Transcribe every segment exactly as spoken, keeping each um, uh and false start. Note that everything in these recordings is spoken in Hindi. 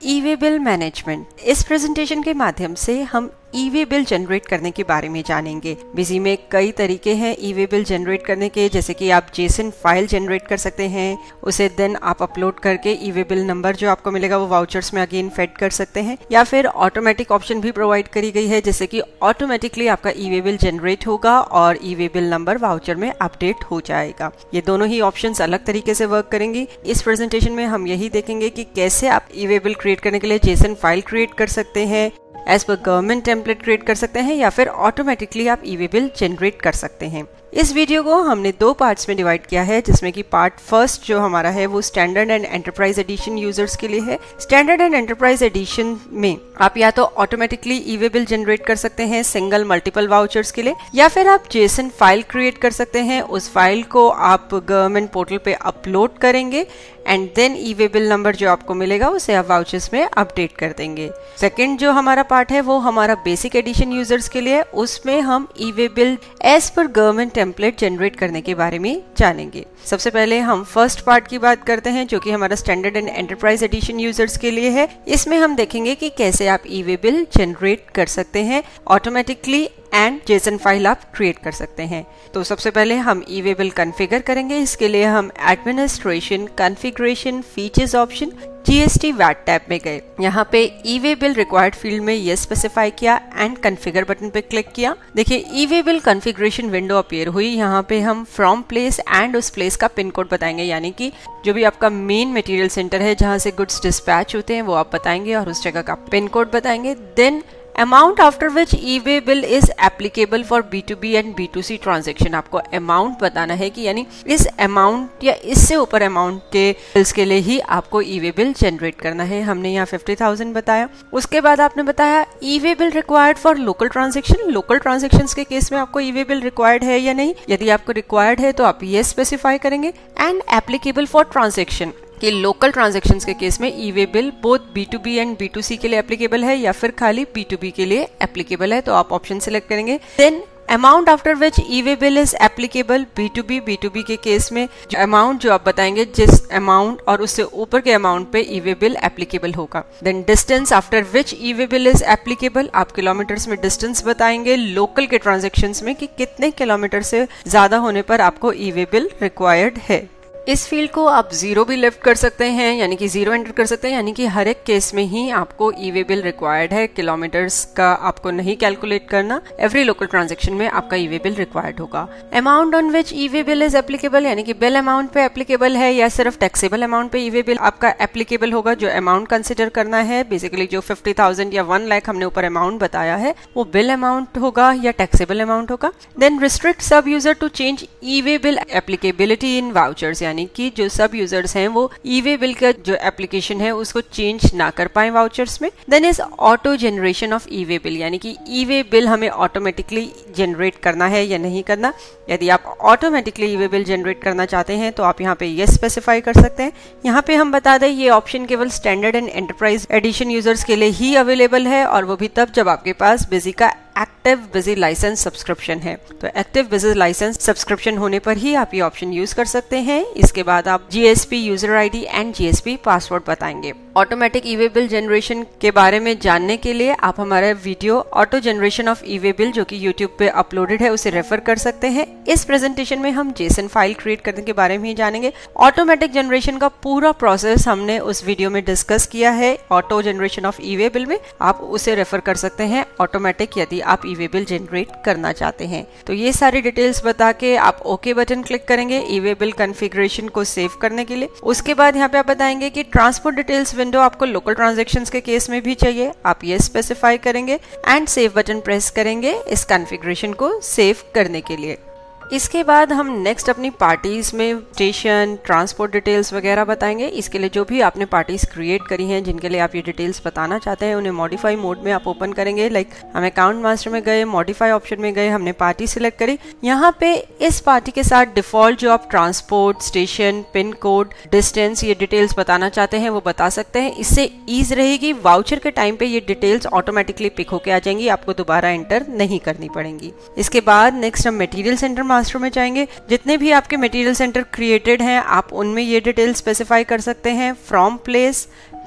ई वे बिल मैनेजमेंट। इस प्रेजेंटेशन के माध्यम से हम ई वे बिल जनरेट करने के बारे में जानेंगे। बिजी में कई तरीके हैं ई वे बिल जनरेट करने के, जैसे कि आप जेसन फाइल जनरेट कर सकते हैं, उसे देन आप अपलोड करके ई वे बिल नंबर जो आपको मिलेगा वो वाउचर्स में अगेन फेड कर सकते हैं, या फिर ऑटोमेटिक ऑप्शन भी प्रोवाइड करी गई है जैसे कि ऑटोमेटिकली आपका ई वे बिल जनरेट होगा और e way bill number voucher में अपडेट हो जाएगा। ये दोनों ही ऑप्शंस अलग तरीके से वर्क करेंगी। इस प्रेजेंटेशन में हम यही देखेंगे कि कैसे आप ई वे बिल क्रिएट करने के लिए जेसन फाइल क्रिएट कर सकते हैं, as per government template create कर सकते हैं, या फिर ऑटोमेटिकली आप ई वे बिल जनरेट कर सकते हैं। इस वीडियो को हमने दो पार्ट्स में डिवाइड किया है, जिसमें कि पार्ट फर्स्ट जो हमारा है वो standard and enterprise edition users के लिए है। स्टैंडर्ड एंड एंटरप्राइज एडिशन में आप या तो automatically e way bill generate कर सकते हैं सिंगल मल्टीपल वाउचर्स के लिए, या फिर आप जेसन फाइल क्रिएट कर सकते हैं। उस फाइल को आप गवर्नमेंट पोर्टल पे अपलोड करेंगे and then e way bill number जो आपको मिलेगा उसे आप वाउचर्स में अपडेट कर देंगे। सेकंड जो हमारा पार्ट है वो हमारा बेसिक एडिशन यूजर्स के लिए, उसमें हम e way bill as per government template generate करने के बारे में जानेंगे। सबसे पहले हम फर्स्ट पार्ट की बात करते हैं जो कि हमारा standard and enterprise edition users के लिए है। इसमें हम देखेंगे कि कैसे आप ई वे बिल जनरेट कर सकते हैं ऑटोमेटिकली एंड जेसन फाइल आप क्रिएट कर सकते हैं। तो सबसे पहले हम ई वे बिल कॉन्फ़िगर करेंगे। इसके लिए हम administration, configuration, features option, G S T VAT tab में गए। यहाँ पे e way bill required field में ये स्पेसिफाई किया एंड कॉन्फ़िगर बटन पे क्लिक किया। देखिए e way bill configuration window appear हुई। यहाँ पे हम फ्रॉम प्लेस एंड उस प्लेस का पिन कोड बताएंगे, यानी कि जो भी आपका मेन मटेरियल सेंटर है जहाँ से गुड्स डिस्पैच होते हैं वो आप बताएंगे और उस जगह का पिन कोड बताएंगे। Then amount after which e way bill is applicable for B to B and B to C transaction. आपको अमाउंट बताना है कि यानी इस अमाउंट या इससे ऊपर अमाउंट के बिल्स के लिए ही आपको ई वे बिल जनरेट करना है। हमने यहाँ फिफ्टी थाउजेंड बताया। उसके बाद आपने बताया e way bill required for local transaction. Local transaction के केस में आपको ई वे बिल रिक्वायर्ड है या नहीं। यदि आपको रिक्वायर्ड है तो आप ये स्पेसिफाई करेंगे। एंड एप्लीकेबल फॉर ट्रांजेक्शन कि लोकल ट्रांजैक्शंस के केस में ई way bill both B to B and B to C के लिए एप्लीकेबल है या फिर खाली बी टू बी के लिए एप्लीकेबल है, तो आप ऑप्शन सिलेक्ट करेंगे। Then amount after which e way bill is applicable B to B. B to B के केस में जो अमाउंट जो आप बताएंगे जिस अमाउंट और उससे ऊपर के अमाउंट पे ई वे बिल एप्लीकेबल होगा। Then distance after which e way bill is applicable. आप किलोमीटर्स में डिस्टेंस बताएंगे लोकल के ट्रांजेक्शन्स में कि कितने किलोमीटर से ज्यादा होने पर आपको ई वे बिल रिक्वायर्ड है। इस फील्ड को आप जीरो भी लेफ्ट कर सकते हैं, यानी कि जीरो एंटर कर सकते हैं, यानी कि हर एक केस में ही आपको ई वे बिल रिक्वायर्ड है। किलोमीटर्स का आपको नहीं कैलकुलेट करना, एवरी लोकल ट्रांजैक्शन में आपका ई वे बिल रिक्वायर्ड होगा। Amount on which e way bill is applicable, यानी कि बिल अमाउंट पे एप्लीकेबल है या सिर्फ टैक्सेबल अमाउंट पे ई वे बिल आपका एप्लीकेबल होगा। जो अमाउंट कंसिडर करना है बेसिकली जो फिफ्टी थाउजेंड या वन लाख हमने ऊपर अमाउंट बताया है वो बिल अमाउंट होगा या टैक्सेबल अमाउंट होगा। Then restrict sub user to change e way bill applicability in vouchers, यानी कि जो सब यूजर्स हैं वो ई वे बिल का जो एप्लीकेशन है उसको चेंज ना कर पाए वाउचर्स में। Then is auto generation of e way bill, यानी कि ई वे बिल हमें ऑटोमेटिकली जनरेट करना है या नहीं करना। यदि आप automatically e way bill generate करना चाहते हैं तो आप यहाँ पे ये स्पेसिफाई कर सकते हैं। यहाँ पे हम बता दें ये ऑप्शन केवल standard and enterprise edition users के लिए ही अवेलेबल है, और वो भी तब जब आपके पास बिजी का एक्टिव बिजी लाइसेंस सब्सक्रिप्शन है। तो एक्टिव बिजी लाइसेंस सब्सक्रिप्शन होने पर ही आप ये ऑप्शन यूज कर सकते हैं। इसके बाद आप G S P user ID and G S P password बताएंगे। Automatic e way bill generation के बारे में जानने के लिए आप हमारा video auto generation of e way bill जो कि यूट्यूब पे अपलोडेड है उसे रेफर कर सकते हैं। इस प्रेजेंटेशन में हम जेसन फाइल क्रिएट करने के बारे में ही जानेंगे। ऑटोमेटिक जनरेशन का पूरा प्रोसेस हमने उस वीडियो में डिस्कस किया है auto generation of e way bill में, आप उसे रेफर कर सकते हैं ऑटोमेटिक यदि आप ई वे बिल जनरेट करना चाहते हैं। तो ये सारी डिटेल्स बता के आप ओके बटन क्लिक करेंगे ई वे बिल कॉन्फ़िगरेशन को सेव करने के लिए। उसके बाद यहाँ पे आप बताएंगे कि ट्रांसपोर्ट डिटेल्स विंडो आपको लोकल ट्रांजैक्शंस के केस में भी चाहिए, आप ये स्पेसिफाई करेंगे एंड सेव बटन प्रेस करेंगे इस कॉन्फ़िगरेशन को सेव करने के लिए। इसके बाद हम नेक्स्ट अपनी पार्टीज में स्टेशन, ट्रांसपोर्ट डिटेल्स वगैरह बताएंगे। इसके लिए जो भी आपने पार्टीज क्रिएट करी हैं जिनके लिए आप ये डिटेल्स बताना चाहते हैं उन्हें मॉडिफाई मोड में आप ओपन करेंगे। लाइक हम अकाउंट मास्टर में गए, मॉडिफाई ऑप्शन में गए, हमने पार्टी सिलेक्ट करी। यहाँ पे इस पार्टी के साथ डिफॉल्ट जो आप transport, station, pin code, distance ये डिटेल्स बताना चाहते हैं वो बता सकते हैं। इससे ईज रहेगी, वाउचर के टाइम पे ये डिटेल्स ऑटोमेटिकली पिक होके आ जाएंगी, आपको दोबारा एंटर नहीं करनी पड़ेंगी। इसके बाद नेक्स्ट हम मटेरियल सेंटर मास्टर में जाएंगे। जितने भी आपके मटेरियल सेंटर क्रिएटेड हैं आप उनमें ये डिटेल स्पेसिफाई कर सकते हैं। From place,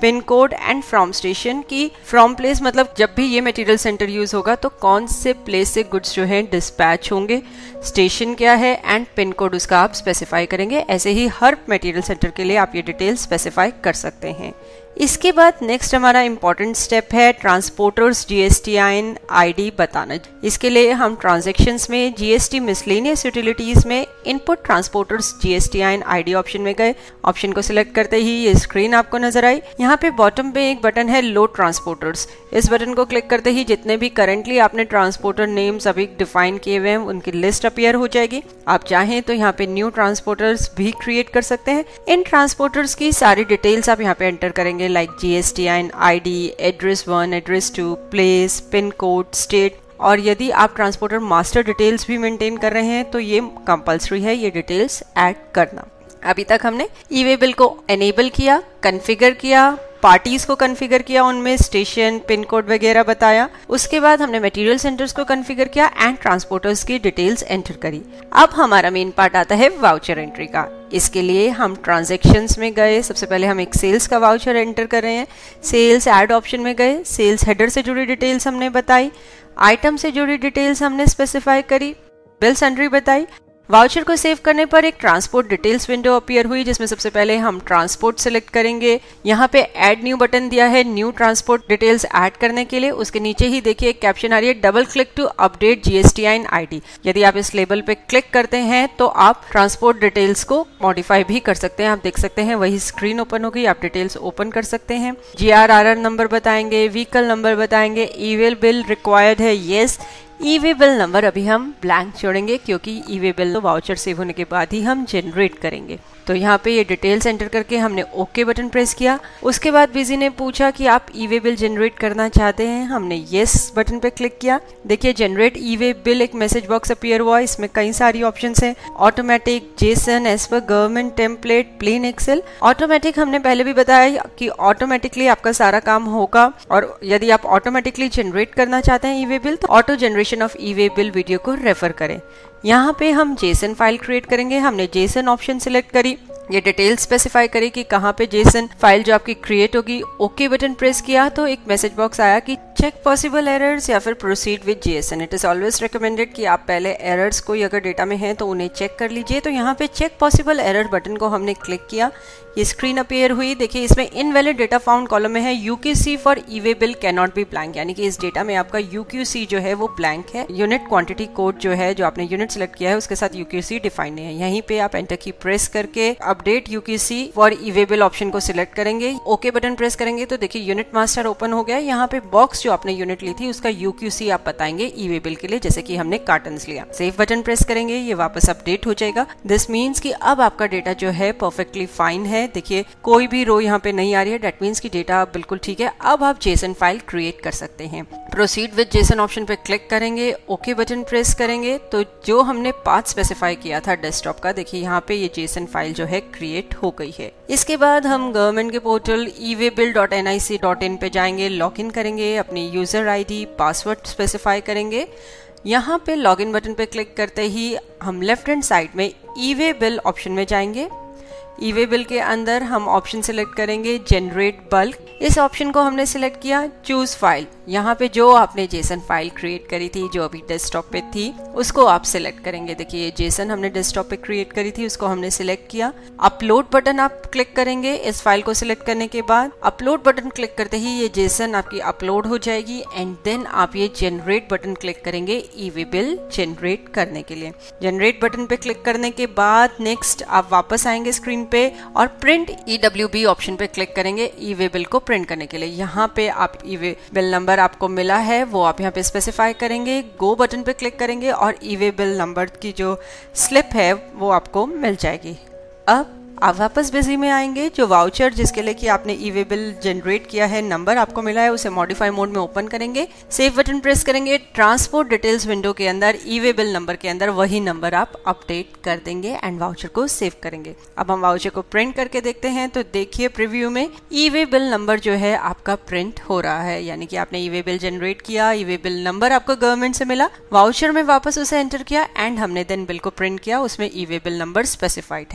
pin code and from station की फ्रॉम प्लेस मतलब जब भी ये मटेरियल सेंटर यूज होगा तो कौन से प्लेस से गुड्स जो है डिस्पैच होंगे, स्टेशन क्या है एंड पिन कोड उसका आप स्पेसिफाई करेंगे। ऐसे ही हर मटेरियल सेंटर के लिए आप ये डिटेल स्पेसिफाई कर सकते हैं। इसके बाद नेक्स्ट हमारा इंपॉर्टेंट स्टेप है ट्रांसपोर्टर्स जीएसटी आइन आईडी बताना। इसके लिए हम ट्रांजैक्शंस में जीएसटी मिसलेनियस यूटिलिटीज में input transporters GSTIN ID option में गए। ऑप्शन को सिलेक्ट करते ही ये स्क्रीन आपको नजर आई। यहाँ पे बॉटम पे एक बटन है लोड ट्रांसपोर्टर्स। इस बटन को क्लिक करते ही जितने भी करेंटली आपने ट्रांसपोर्टर नेम्स अभी डिफाइन किए हुए हैं उनकी लिस्ट अपीयर हो जाएगी। आप चाहें तो यहाँ पे न्यू ट्रांसपोर्टर्स भी क्रिएट कर सकते हैं। इन ट्रांसपोर्टर्स की सारी डिटेल्स आप यहाँ पे एंटर करेंगे like GSTIN ID, address one, address two, place, pin code, state. और यदि आप ट्रांसपोर्टर मास्टर डिटेल्स भी मेंटेन कर रहे हैं तो ये कंपलसरी है ये डिटेल्स ऐड करना। अभी तक हमने ई वे बिल को एनेबल किया, कॉन्फ़िगर किया, पार्टीज को कॉन्फ़िगर किया, उनमें स्टेशन, पिन कोड वगैरह बताया। उसके बाद हमने मटेरियल सेंटर्स को कॉन्फ़िगर किया एंड ट्रांसपोर्टर्स की डिटेल्स एंटर करी। अब हमारा मेन पार्ट आता है वाउचर एंट्री का। इसके लिए हम ट्रांजैक्शंस में गए। सबसे पहले हम एक सेल्स का वाउचर एंटर कर रहे हैं। सेल्स ऐड ऑप्शन में गए। सेल्स हेडर से जुड़ी डिटेल्स हमने बताई, आइटम से जुड़ी डिटेल्स हमने स्पेसिफाई करी, बिल सन्ड्री बताई। वाउचर को सेव करने पर एक ट्रांसपोर्ट डिटेल्स विंडो अपीयर हुई जिसमें सबसे पहले हम ट्रांसपोर्ट सिलेक्ट करेंगे। यहाँ पे ऐड न्यू बटन दिया है न्यू ट्रांसपोर्ट डिटेल्स ऐड करने के लिए। उसके नीचे ही देखिए एक कैप्शन आ रही है double click to update GSTIN ID. यदि आप इस लेबल पे क्लिक करते हैं तो आप ट्रांसपोर्ट डिटेल्स को मॉडिफाई भी कर सकते हैं। आप देख सकते हैं वही स्क्रीन ओपन होगी, आप डिटेल्स ओपन कर सकते हैं। G R R R number बताएंगे, व्हीकल नंबर बताएंगे, ई वे बिल रिक्वायर्ड है yes. E way bill number अभी हम ब्लैंक छोड़ेंगे क्योंकि ई वे बिल तो वाउचर सेव होने के बाद ही हम जनरेट करेंगे। तो यहाँ पे ये डिटेल्स एंटर करके हमने ओके बटन प्रेस किया। उसके बाद बिजी ने पूछा कि आप ई वे बिल जनरेट करना चाहते हैं। हमने येस बटन पे क्लिक किया। देखिए जनरेट ई वे बिल एक मैसेज बॉक्स अपीयर हुआ। इसमें कई सारी ऑप्शंस हैं, automatic, JSON, as per government template, plain Excel. Automatic हमने पहले भी बताया कि ऑटोमेटिकली आपका सारा काम होगा और यदि आप ऑटोमेटिकली जनरेट करना चाहते हैं ई वे बिल तो auto generation of e way bill video को रेफर करें। यहाँ पे हम जेसन फाइल क्रिएट करेंगे। हमने जेसन ऑप्शन सिलेक्ट करी, ये डिटेल स्पेसिफाई करें कि कहाँ पे जेसन फाइल जो आपकी क्रिएट होगी। ओके बटन प्रेस किया तो एक मैसेज बॉक्स आया कि चेक पॉसिबल एरर्स या फिर proceed with JSON. It is always recommended कि आप पहले एरर्स कोई अगर डेटा में है तो उन्हें चेक कर लीजिए। तो यहाँ पे चेक पॉसिबल एरर बटन को हमने क्लिक किया, ये स्क्रीन अपीयर हुई। देखिए इसमें इनवैलिड डेटा फाउंड कॉलम में है UQC for e way bill cannot be blank, यानी कि इस डेटा में आपका यूक्यूसी जो है वो ब्लैंक है। यूनिट क्वांटिटी कोड जो है जो आपने यूनिट सेलेक्ट किया है उसके साथ यूक्यूसी डिफाइन है। यहीं पे आप एंटर की प्रेस करके update UQC for e way bill option को सिलेक्ट करेंगे। ओके बटन प्रेस करेंगे तो देखिए यूनिट मास्टर ओपन हो गया। यहाँ पे बॉक्स जो आपने यूनिट ली थी उसका यूक्यूसी आप बताएंगे ई वे बिल के लिए, जैसे कि हमने कार्टन्स लिया। सेव बटन प्रेस करेंगे, ये वापस अपडेट हो जाएगा। दिस मीन्स कि अब आपका डेटा जो है परफेक्टली फाइन है। देखिए कोई भी रो यहाँ पे नहीं आ रही है, डेट मीन्स कि डेटा बिल्कुल ठीक है। अब आप जेसन फाइल क्रिएट कर सकते हैं। प्रोसीड विद जेसन ऑप्शन पे क्लिक करेंगे, ओके बटन प्रेस करेंगे तो जो हमने पाथ स्पेसिफाई किया था डेस्कटॉप का, देखिए यहाँ पे ये जेसन फाइल जो है क्रिएट हो गई है। इसके बाद हम गवर्नमेंट के portal e way bill dot N I C dot in पे जाएंगे, लॉग इन करेंगे, अपनी यूजर आईडी पासवर्ड स्पेसिफाई करेंगे। यहाँ पे लॉग इन बटन पे क्लिक करते ही हम लेफ्ट हैंड साइड में ई वे बिल ऑप्शन में जाएंगे। ई वे बिल के अंदर हम ऑप्शन सिलेक्ट करेंगे जनरेट बल्क। इस ऑप्शन को हमने सिलेक्ट किया, चूज फाइल। यहाँ पे जो आपने जेसन फाइल क्रिएट करी थी जो अभी डेस्कटॉप पे थी उसको आप सिलेक्ट करेंगे। देखिए ये जेसन हमने डेस्कटॉप पे क्रिएट करी थी, उसको हमने सिलेक्ट किया। अपलोड बटन आप क्लिक करेंगे इस फाइल को सिलेक्ट करने के बाद। अपलोड बटन क्लिक करते ही ये जेसन आपकी अपलोड हो जाएगी एंड देन आप ये जनरेट बटन क्लिक करेंगे ई वे बिल जनरेट करने के लिए। जनरेट बटन पे क्लिक करने के बाद नेक्स्ट आप वापस आएंगे स्क्रीन पे और print e W B option पे क्लिक करेंगे ई वे बिल को प्रिंट करने के लिए। यहाँ पे आप ई वे बिल नंबर आपको मिला है वो आप यहाँ पे स्पेसिफाई करेंगे, गो बटन पे क्लिक करेंगे और ई वे बिल नंबर की जो स्लिप है वो आपको मिल जाएगी। अब आप वापस बिजी में आएंगे। जो वाउचर जिसके लिए कि आपने ई वे बिल जनरेट किया है, नंबर आपको मिला है, उसे मॉडिफाई मोड में ओपन करेंगे, सेव बटन प्रेस करेंगे। ट्रांसपोर्ट डिटेल्स विंडो के अंदर ई वे बिल नंबर के अंदर वही नंबर आप अपडेट कर देंगे एंड वाउचर को सेव करेंगे। अब हम वाउचर को प्रिंट करके देखते हैं तो देखिए प्रीव्यू में ई वे बिल नंबर जो है आपका प्रिंट हो रहा है, यानी कि आपने ई वे बिल जनरेट किया, ई वे बिल नंबर आपको गवर्नमेंट से मिला, वाउचर में वापस उसे एंटर किया एंड हमने देन बिल को प्रिंट किया, उसमें e way bill number specified है।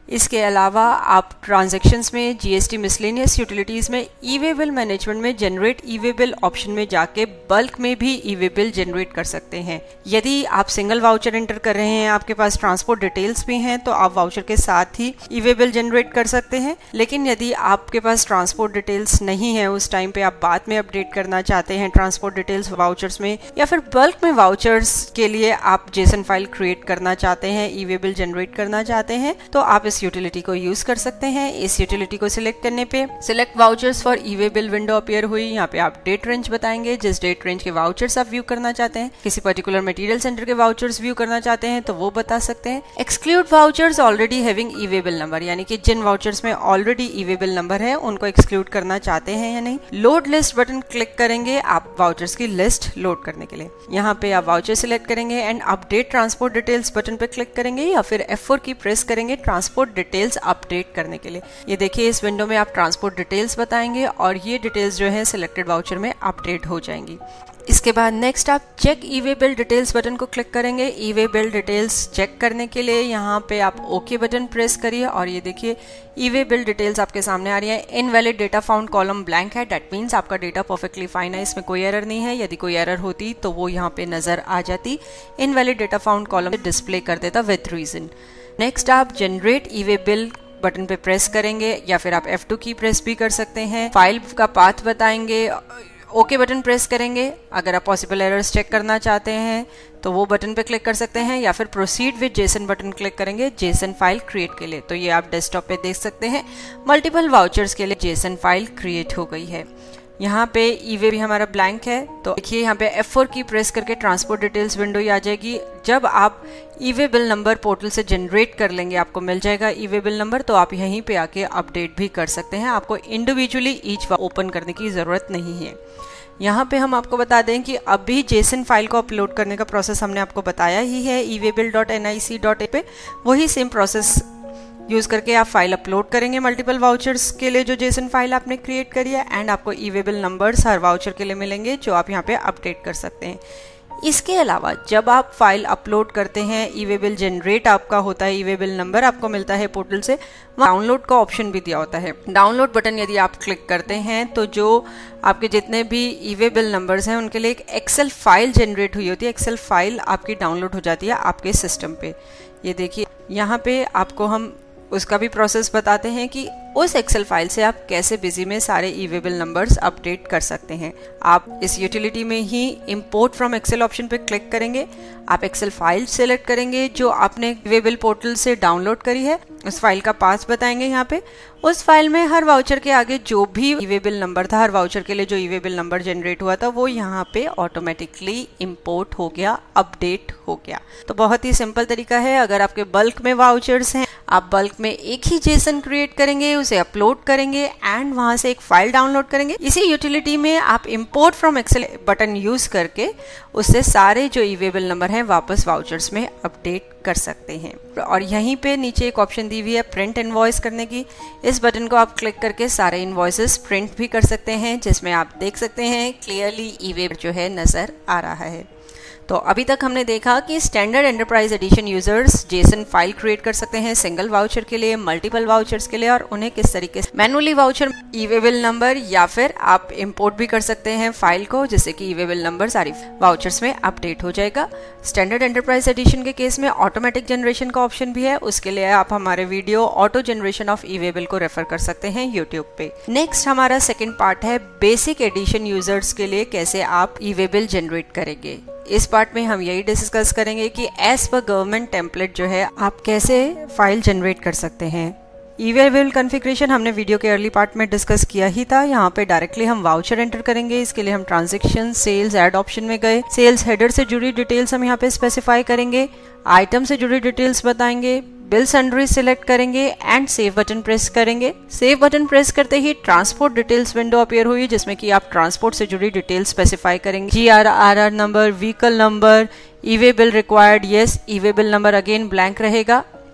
इसके अलावा आप ट्रांजैक्शंस में, जीएसटी मिसलेनियस यूटिलिटीज में, ई वे बिल मैनेजमेंट में जनरेट ई वे बिल ऑप्शन में जाके बल्क में भी ई वे बिल जनरेट कर सकते हैं। यदि आप सिंगल वाउचर एंटर कर रहे हैं, आपके पास ट्रांसपोर्ट डिटेल्स भी हैं, तो आप वाउचर के साथ ही ई वे बिल जनरेट कर सकते हैं। लेकिन यदि आपके पास ट्रांसपोर्ट डिटेल्स नहीं है, उस टाइम पे आप बाद में अपडेट करना चाहते हैं ट्रांसपोर्ट डिटेल्स वाउचर्स में, या फिर बल्क में वाउचर्स के लिए आप जेसन फाइल क्रिएट करना चाहते हैं, ई वे बिल जनरेट करना चाहते हैं, तो आप इस यूटिलिटी को यूज कर सकते हैं। इस यूटिलिटी को सिलेक्ट करने पे select vouchers for e way bill window appear हुई। यहाँ पे आप डेट रेंज बताएंगे, जिस डेट रेंज के वाउचर्स आप व्यू करना चाहते हैं। किसी पर्टिकुलर मटेरियल सेंटर के वाउचर्स व्यू करना चाहते हैं तो वो बता सकते हैं। Exclude vouchers already having e way bill number, यानी कि जिन वाउचर्स में already e way bill number है उनको एक्सक्लूड करना चाहते हैं या नहीं। लोड लिस्ट बटन क्लिक करेंगे आप वाउचर्स की लिस्ट लोड करने के लिए। यहाँ पे आप वाउचर सिलेक्ट करेंगे and update transport details button पे क्लिक करेंगे, या फिर एफ फोर की प्रेस करेंगे ट्रांसपोर्ट डिटेल्स अपडेट करने के लिए। ये देखिए इस विंडो में आप ट्रांसपोर्ट डिटेल्स बताएंगे और ये डिटेल्स जो है सिलेक्टेड वाउचर में अपडेट हो जाएंगी। इसके बाद नेक्स्ट आप check e way bill details button को क्लिक करेंगे। E way bill details check करने के लिए यहाँ पे आप ओके बटन प्रेस करिए और ये देखिए ई वे बिल डिटेल्स आपके सामने आ रही है। Invalid data found column blank है, दैट मीन्स आपका डेटा परफेक्टली फाइन है, इसमें कोई एरर नहीं है। यदि कोई एरर होती तो वो यहाँ पे नजर आ जाती। Invalid data found column display कर देता विद रीजन। नेक्स्ट आप जनरेट ई वे बिल बटन पे प्रेस करेंगे, या फिर आप एफ टू की प्रेस भी कर सकते हैं। फाइल का पाथ बताएंगे, ओके okay बटन प्रेस करेंगे। अगर आप पॉसिबल एरर्स चेक करना चाहते हैं तो वो बटन पे क्लिक कर सकते हैं, या फिर proceed with JSON button click करेंगे जेसन फाइल क्रिएट के लिए। तो ये आप डेस्कटॉप पे देख सकते हैं मल्टीपल वाउचर्स के लिए जेसन फाइल क्रिएट हो गई है। यहाँ पे ई वे भी हमारा ब्लैंक है, तो देखिए यहाँ पे एफ फोर की प्रेस करके ट्रांसपोर्ट डिटेल्स विंडो आ जाएगी। जब आप e way bill number portal से जनरेट कर लेंगे, आपको मिल जाएगा ई वे बिल नंबर, तो आप यहीं पे आके अपडेट भी कर सकते हैं। आपको इंडिविजुअली ईच ओपन करने की जरूरत नहीं है। यहाँ पे हम आपको बता दें कि अभी जेसन फाइल को अपलोड करने का प्रोसेस हमने आपको बताया ही है e way bill dot N I C dot A पे। वही सेम प्रोसेस यूज करके आप फाइल अपलोड करेंगे मल्टीपल वाउचर्स के लिए जो जेसन फाइल आपने क्रिएट करी है, एंड आपको ई वे बिल नंबर्स हर वाउचर के लिए मिलेंगे जो आप यहाँ पे अपडेट कर सकते हैं। इसके अलावा जब आप फाइल अपलोड करते हैं, ई वे बिल जनरेट आपका होता है, ई वे बिल नंबर आपको मिलता है पोर्टल से, वहाँ डाउनलोड का ऑप्शन भी दिया होता है। डाउनलोड बटन यदि आप क्लिक करते हैं तो जो आपके जितने भी ई वे बिल नंबर्स हैं उनके लिए एक एक्सेल फाइल जनरेट हुई होती है। एक्सेल फाइल आपकी डाउनलोड हो जाती है आपके सिस्टम पे। ये देखिए यहाँ पे आपको हम उसका भी प्रोसेस बताते हैं कि उस एक्सेल फाइल से आप कैसे बिजी में सारे e way bill numbers update कर सकते हैं। आप इस यूटिलिटी में ही इंपोर्ट फ्रॉम एक्सेल ऑप्शन पे क्लिक करेंगे, आप एक्सेल फाइल सेलेक्ट करेंगे जो आपने ई वे बिल पोर्टल से डाउनलोड करी है, उस फाइल का पाथ बताएंगे यहाँ पे। उस फाइल में हर वाउचर के आगे जो भी ई वे बिल नंबर था, हर वाउचर के लिए जो ई वे बिल नंबर जनरेट हुआ था, वो यहाँ पे ऑटोमेटिकली इंपोर्ट हो गया, अपडेट हो गया। तो बहुत ही सिंपल तरीका है। अगर आपके बल्क में वाउचर्स हैं, आप बल्क में एक ही जेसन क्रिएट करेंगे, उसे अपलोड करेंगे एंड वहां से एक फाइल डाउनलोड करेंगे। इसी यूटिलिटी में आप import from Excel button use करके उससे सारे जो ई वे बिल नंबर हैं वापस वाउचर्स में अपडेट कर सकते हैं। और यहीं पे नीचे एक ऑप्शन दी हुई है प्रिंट इनवॉइस करने की। इस बटन को आप क्लिक करके सारे इनवॉइसेस प्रिंट भी कर सकते हैं, जिसमें आप देख सकते हैं क्लियरली ई वे जो है नजर आ रहा है। तो अभी तक हमने देखा कि standard enterprise edition users JSON file create कर सकते हैं सिंगल वाउचर के लिए, मल्टीपल वाउचर्स के लिए, और उन्हें किस तरीके से manually voucher e way bill number या फिर आप इंपोर्ट भी कर सकते हैं फाइल को, जिससे कि ई वे बिल नंबर सारी वाउचर्स में अपडेट हो जाएगा। स्टैंडर्ड एंटरप्राइज एडिशन के केस में ऑटोमेटिक जनरेशन का ऑप्शन भी है, उसके लिए आप हमारे video auto generation of e way bill को रेफर कर सकते हैं यूट्यूब पे। नेक्स्ट हमारा सेकेंड पार्ट है बेसिक एडिशन यूजर्स के लिए कैसे आप ई वे बिल जनरेट करेंगे। इस पार्ट में हम यही डिस्कस करेंगे कि एज पर गवर्नमेंट टेम्पलेट जो है आप कैसे फाइल जनरेट कर सकते हैं। ई वे बिल कॉन्फ़िगरेशन हमने वीडियो के अर्ली पार्ट में डिस्कस किया ही था। यहाँ पे डायरेक्टली हम वाउचर एंटर करेंगे। इसके लिए हम ट्रांजैक्शन, सेल्स, ऐड ऑप्शन में गए। सेल्स हेडर से जुड़ी डिटेल्स हम यहाँ पे स्पेसिफाई करेंगे, आइटम से जुड़ी डिटेल्स बताएंगे, बिल सन्ड्री सिलेक्ट करेंगे एंड सेव बटन प्रेस करेंगे। सेव बटन प्रेस करते ही ट्रांसपोर्ट डिटेल्स विंडो अपीयर हुई, जिसमें कि आप ट्रांसपोर्ट से जुड़ी डिटेल्स स्पेसिफाई करेंगे। G R R R number, vehicle number, e way bill required, yes, e way bill number again blank रहेगा।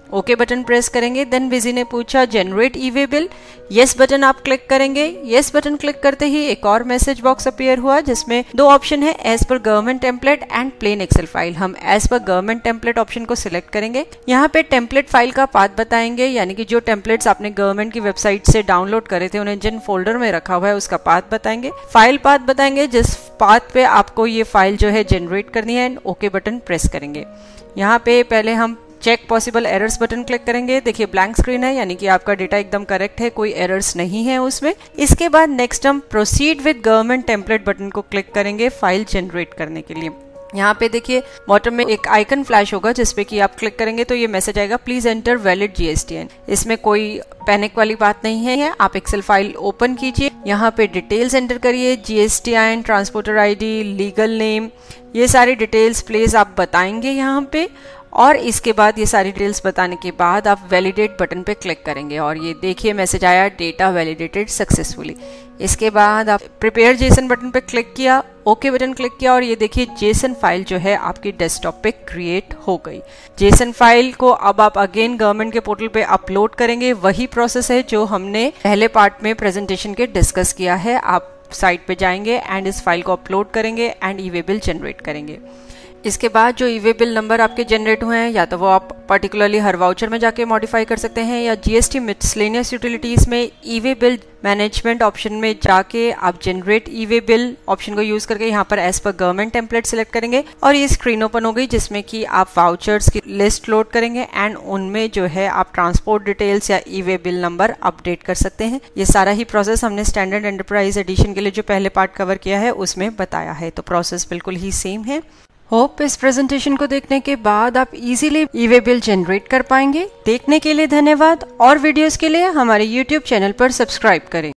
ओके बटन प्रेस करेंगे। देन विजी ने पूछा जनरेट ई वे बिल, यस बटन आप क्लिक करेंगे। यस बटन क्लिक करते ही एक और मैसेज बॉक्स अपीयर हुआ जिसमें दो ऑप्शन है, as per government template and plain Excel file. हम as per government template option को सिलेक्ट करेंगे। यहाँ पे टेम्पलेट फाइल का पाथ बताएंगे, यानी कि जो टेम्पलेट्स आपने गवर्नमेंट की वेबसाइट से डाउनलोड करे थे उन्हें जिन फोल्डर में रखा हुआ है उसका पाथ बताएंगे। फाइल पाथ बताएंगे जिस पाथ पे आपको ये फाइल जो है जनरेट करनी है, एंड ओके बटन प्रेस करेंगे। यहाँ पे पहले हम check possible errors button click करेंगे। देखिए ब्लैंक स्क्रीन है, यानी कि आपका डेटा एकदम करेक्ट है, कोई एरर्स नहीं है उसमें। इसके बाद नेक्स्ट हम proceed with government template button को क्लिक करेंगे फाइल जनरेट करने के लिए। यहाँ पे देखिए बॉटम में एक आइकन फ्लैश होगा जिसपे कि आप क्लिक करेंगे तो ये मैसेज आएगा, प्लीज एंटर वैलिड जीएसटीएन। इसमें कोई पैनिक वाली बात नहीं है। आप एक्सेल फाइल ओपन कीजिए, यहाँ पे डिटेल्स एंटर करिए, GSTN, transporter ID, legal name, ये सारी डिटेल्स प्लीज आप बताएंगे यहाँ पे। और इसके बाद ये सारी डिटेल्स बताने के बाद आप वैलिडेट बटन पे क्लिक करेंगे और ये देखिए मैसेज आया, डेटा वैलिडेटेड सक्सेसफुली। इसके बाद आप प्रिपेयर जेसन बटन पे क्लिक किया, ओके बटन क्लिक किया और ये देखिए जेसन फाइल जो है आपकी डेस्कटॉप पे क्रिएट हो गई। जेसन फाइल को अब आप अगेन गवर्नमेंट के पोर्टल पे अपलोड करेंगे। वही प्रोसेस है जो हमने पहले पार्ट में प्रेजेंटेशन के डिस्कस किया है। आप साइट पे जाएंगे एंड इस फाइल को अपलोड करेंगे and E way bill generate करेंगे। इसके बाद जो ई वे बिल नंबर आपके जनरेट हुए हैं, या तो वो आप पर्टिकुलरली हर वाउचर में जाके मॉडिफाई कर सकते हैं, या जीएसटी मिसलेनियस यूटिलिटीज में ई वे बिल मैनेजमेंट ऑप्शन में जाके आप जनरेट ई वे बिल ऑप्शन को यूज करके यहाँ पर as per government template select करेंगे और ये स्क्रीन ओपन हो गई जिसमें कि आप वाउचर्स की लिस्ट लोड करेंगे एंड उनमें जो है आप ट्रांसपोर्ट डिटेल्स या E way bill number update कर सकते हैं। ये सारा ही प्रोसेस हमने स्टैंडर्ड एंटरप्राइज एडिशन के लिए जो पहले पार्ट कवर किया है उसमें बताया है, तो प्रोसेस बिल्कुल ही सेम है। होप इस प्रेजेंटेशन को देखने के बाद आप easily E way bill generate कर पाएंगे। देखने के लिए धन्यवाद और वीडियोस के लिए हमारे यूट्यूब चैनल पर सब्सक्राइब करें।